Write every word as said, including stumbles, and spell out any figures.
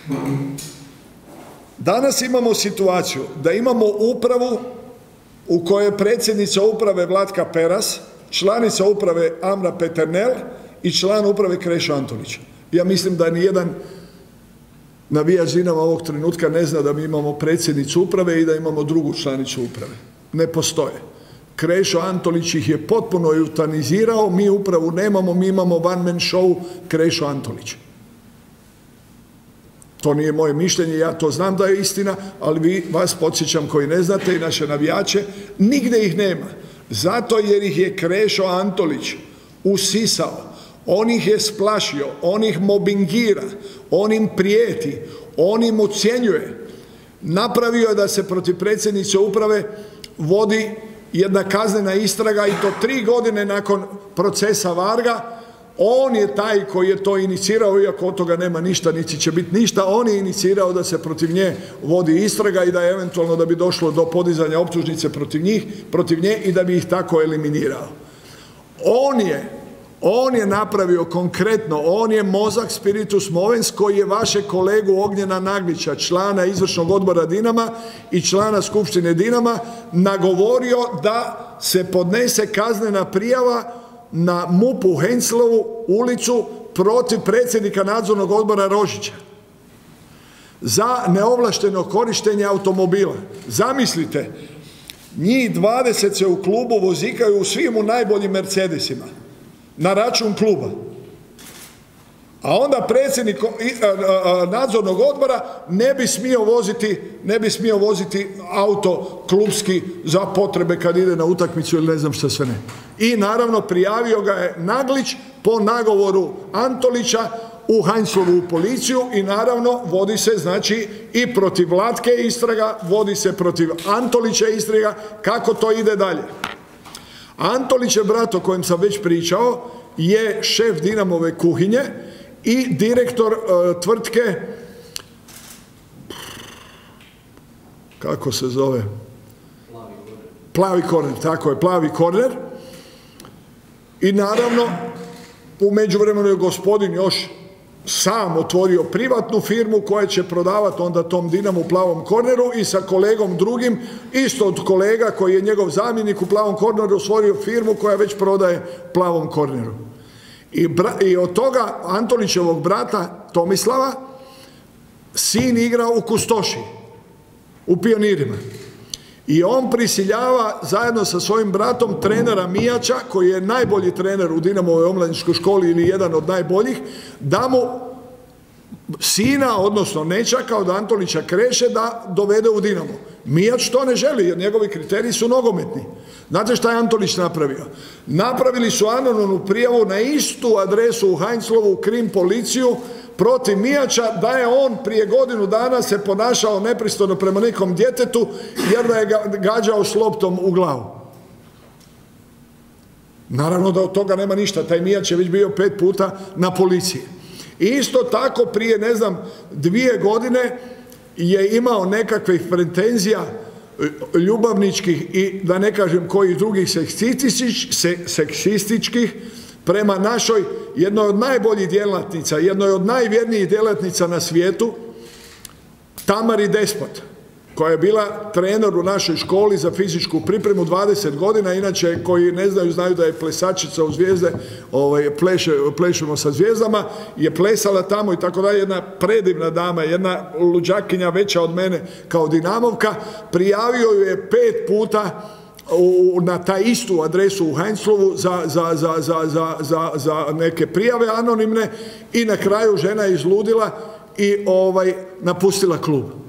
Danas imamo situaciju da imamo upravu u kojoj je predsjednica uprave Vlatka Peras, članica uprave Amra Peternel i član uprave Krešo Antolić. Ja mislim da nijedan navijač Dinama ovog trenutka ne zna da mi imamo predsjednicu uprave i da imamo drugu članicu uprave. Ne postoje. Krešo Antolić ih je potpuno eutanizirao, mi upravu nemamo, mi imamo one man show Krešo Antolić. To nije moje mišljenje, ja to znam da je istina, ali vi, vas podsjećam koji ne znate i naše navijače, nigdje ih nema. Zato jer ih je Krešo Antolić usisao, on ih je splašio, on ih mobingira, on im prijeti, on im ucjenjuje. Napravio je da se protiv predsjednice uprave vodi jedna kaznena istraga i to tri godine nakon procesa Varga. On je taj koji je to inicirao, iako od toga nema ništa, niti će biti ništa, on je inicirao da se protiv nje vodi istraga i da je eventualno da bi došlo do podizanja optužnice protiv njih, protiv nje i da bi ih tako eliminirao. On je, on je napravio konkretno, on je mozak spiritus movens koji je vašeg kolegu Ognjena Naglića, člana izvršnog odbora Dinama i člana skupštine Dinama, nagovorio da se podnese kaznena prijava na MUP-u Henslovu ulicu protiv predsjednika nadzornog odbora Rožića za neovlašteno korištenje automobila. Zamislite, njih dvadeset se u klubu vozikaju u svim u najboljim Mercedesima na račun kluba. A onda predsjednik nadzornog odbora ne bi smio voziti, ne bi smio voziti auto klubski za potrebe kad ide na utakmicu ili ne znam što sve ne. I naravno prijavio ga je Naglić po nagovoru Antolića u Heinzlovu policiju i naravno vodi se znači i protiv Vlatke istraga, vodi se protiv Antolića istraga, kako to ide dalje. Antolićev brat o kojem sam već pričao je šef Dinamove kuhinje i direktor uh, tvrtke, kako se zove? Plavi korner. Plavi korner, tako je, Plavi korner. I naravno, u međuvremenu je gospodin još sam otvorio privatnu firmu koja će prodavati onda tom Dinamu Plavom korneru i sa kolegom drugim, isto od kolega koji je njegov zamjenik u Plavom korneru, stvorio firmu koja već prodaje Plavom korneru. I, I od toga Antolićevog brata Tomislava sin igra u Kustoši, u Pionirima. I on prisiljava zajedno sa svojim bratom trenera Mijača, koji je najbolji trener u Dinamovoj omladničkoj školi ili jedan od najboljih, da mu sina, odnosno nećaka od Antolića Kreše, da dovede u Dinamo. Mijač to ne želi jer njegovi kriteriji su nogometni. Znate šta je Antolić napravio? Napravili su anonimnu prijavu na istu adresu u Heinzlovu, u Krim policiju, protiv Mijača da je on prije godinu dana se ponašao nepristojno prema nekom djetetu jer da je ga gađao s loptom u glavu. Naravno da od toga nema ništa, taj Mijač je već bio pet puta na policiji. Isto tako prije, ne znam, dvije godine je imao nekakvih pretenzija ljubavničkih i da ne kažem kojih drugih seksističkih prema našoj, jednoj od najboljih djelatnica, jednoj od najvjernijih djelatnica na svijetu, Tamari Despot, koja je bila trener u našoj školi za fizičku pripremu dvadeset godina, inače koji ne znaju, znaju da je plesačica u Zvijezde, ovaj, pleše, plešemo sa zvijezdama, je plesala tamo i tako dalje, jedna predivna dama, jedna luđakinja veća od mene kao Dinamovka, prijavio ju je pet puta U, na taj istu adresu u Heinzlovu za, za, za, za, za, za neke prijave anonimne i na kraju žena je izludila i ovaj, napustila klub.